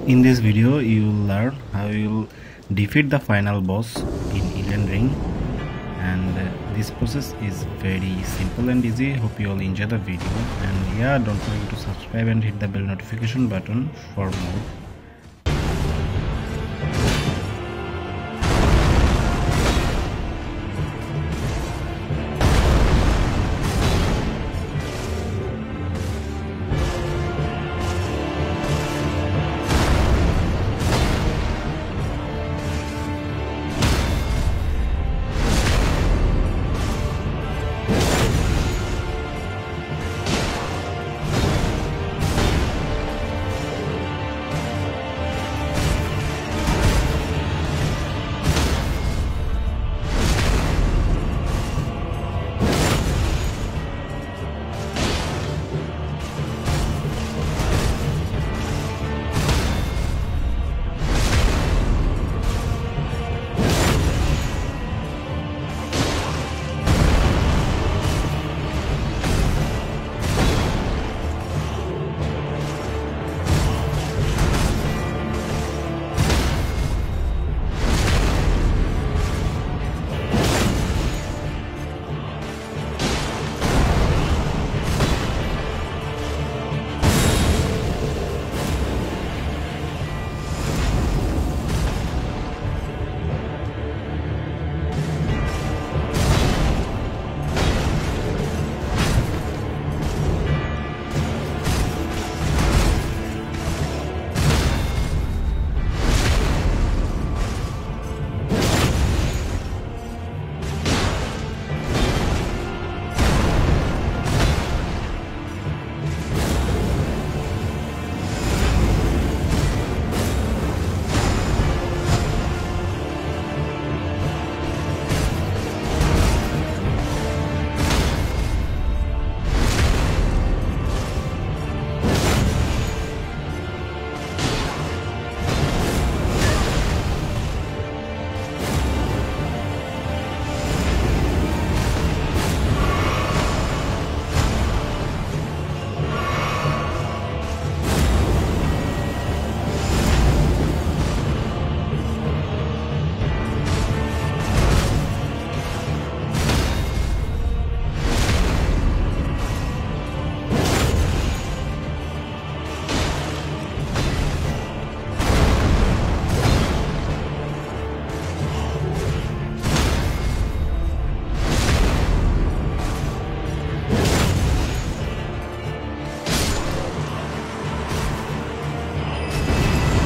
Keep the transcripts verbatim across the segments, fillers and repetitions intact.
In this video, you will learn how you will defeat the final boss in Elden Ring, and uh, this process is very simple and easy. Hope you all enjoy the video, and yeah, don't forget to subscribe and hit the bell notification button for more.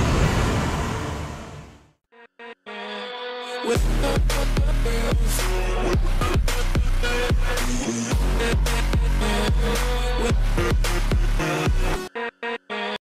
With